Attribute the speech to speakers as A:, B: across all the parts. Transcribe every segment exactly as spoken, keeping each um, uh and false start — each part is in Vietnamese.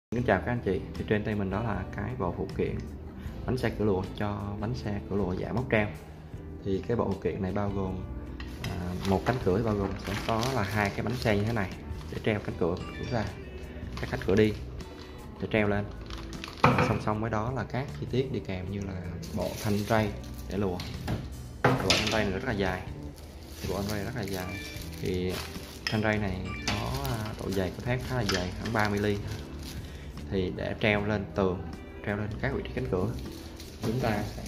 A: Xin chào các anh chị, thì trên tay mình đó là cái bộ phụ kiện bánh xe cửa lụa cho bánh xe cửa lụa dạng móc treo. Thì cái bộ phụ kiện này bao gồm à, một cánh cửa bao gồm sẽ có là hai cái bánh xe như thế này để treo cánh cửa ra, các cánh cửa đi để treo lên. Song song với đó là các chi tiết đi kèm như là bộ thanh ray để lụa. Bộ thanh ray này rất là dài, bộ thanh ray rất là dài. Thì thanh ray này có độ dày của thép khá là dày, khoảng ba mi li mét. Thì để treo lên tường, treo lên các vị trí cánh cửa, chúng ta sẽ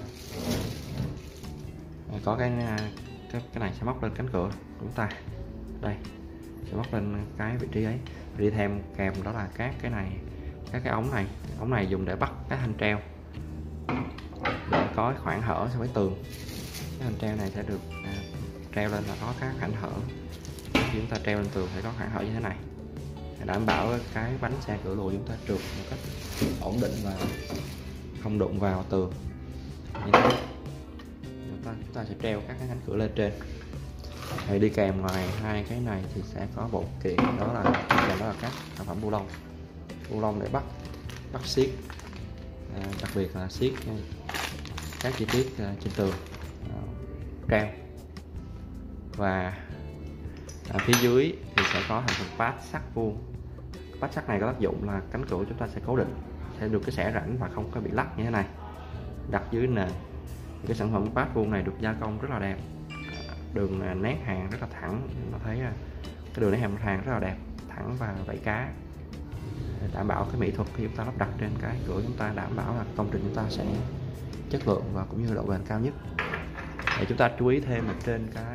A: uh, có cái, cái cái này sẽ móc lên cánh cửa chúng ta, đây sẽ móc lên cái vị trí ấy. Đi thêm kèm đó là các cái này, các cái ống này, ống này dùng để bắt cái thanh treo để có khoảng hở so với tường. Cái thanh treo này sẽ được uh, treo lên là có các khoảng hở. Khi chúng ta treo lên tường phải có khoảng hở như thế này, đảm bảo cái bánh xe cửa lụa chúng ta trượt một cách ổn định và không đụng vào tường. Như thế chúng ta, chúng ta sẽ treo các cái cánh cửa lên trên. Thì đi kèm ngoài hai cái này thì sẽ có bộ kiện đó là kèm đó là các sản phẩm bu lông, bu lông để bắt bắt xiết, à, đặc biệt là xiết các chi tiết trên tường à, treo. Và ở phía dưới thì sẽ có thành phần pad sắt vuông. Pad sắt này có tác dụng là cánh cửa chúng ta sẽ cố định, sẽ được cái xẻ rãnh và không có bị lắc như thế này, đặt dưới nền. Cái sản phẩm pad vuông này được gia công rất là đẹp, đường nét hàng rất là thẳng, nó thấy cái đường nét hàng rất là đẹp, thẳng và vảy cá, đảm bảo cái mỹ thuật khi chúng ta lắp đặt trên cái cửa chúng ta, đảm bảo là công trình chúng ta sẽ chất lượng và cũng như độ bền cao nhất. Để chúng ta chú ý thêm ở trên cái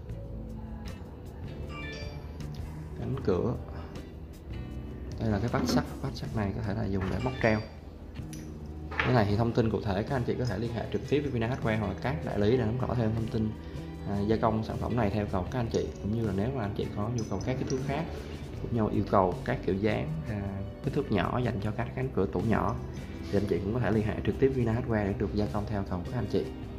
A: cánh cửa, đây là cái vách sắt. Vách sắt này có thể là dùng để móc treo. Cái này thì thông tin cụ thể các anh chị có thể liên hệ trực tiếp với Vina Hardware hoặc là các đại lý để nắm rõ thêm thông tin à, gia công sản phẩm này theo cầu các anh chị, cũng như là nếu mà anh chị có nhu cầu các kích thước khác, cũng như yêu cầu các kiểu dáng à, kích thước nhỏ dành cho các cánh cửa tủ nhỏ, thì anh chị cũng có thể liên hệ trực tiếp với Vina Hardware để được gia công theo cầu các anh chị.